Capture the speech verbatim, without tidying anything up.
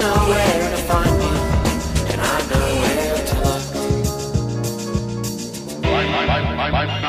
know where to find me, and I know where to look. I, I, I, I, I.